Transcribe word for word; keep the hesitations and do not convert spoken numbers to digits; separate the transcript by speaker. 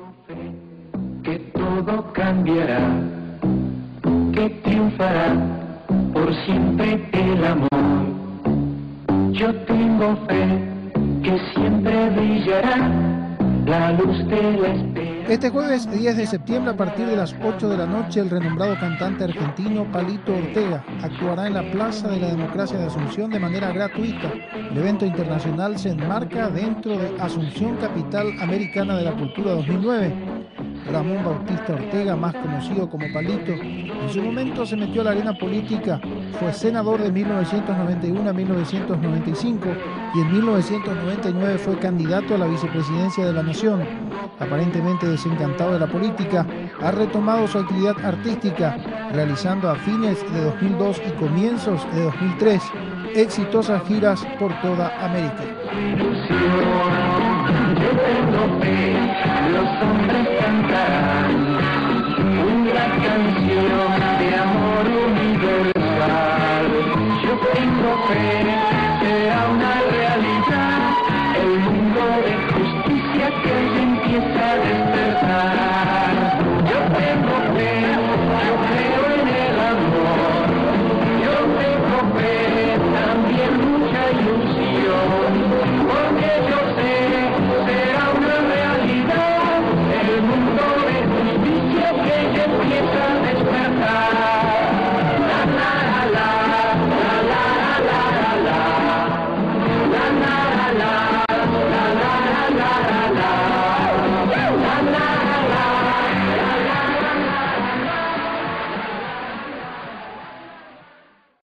Speaker 1: Que todo cambiará, que triunfará por siempre el amor. Yo tengo fe que siempre brillará la luz de la esperanza.
Speaker 2: Este jueves diez de septiembre, a partir de las ocho de la noche, el renombrado cantante argentino Palito Ortega actuará en la Plaza de la Democracia de Asunción de manera gratuita. El evento internacional se enmarca dentro de Asunción Capital Americana de la Cultura dos mil nueve. Ramón Bautista Ortega, más conocido como Palito, en su momento se metió a la arena política, fue senador de mil novecientos noventa y uno a mil novecientos noventa y cinco y en mil novecientos noventa y nueve fue candidato a la vicepresidencia de la Nación. Aparentemente desencantado de la política, ha retomado su actividad artística, realizando a fines de dos mil dos y comienzos de dos mil tres exitosas giras por toda América.
Speaker 1: Yo tengo fe, los hombres cantarán una canción de amor universal. Yo tengo fe, será una realidad, el mundo de justicia que se empieza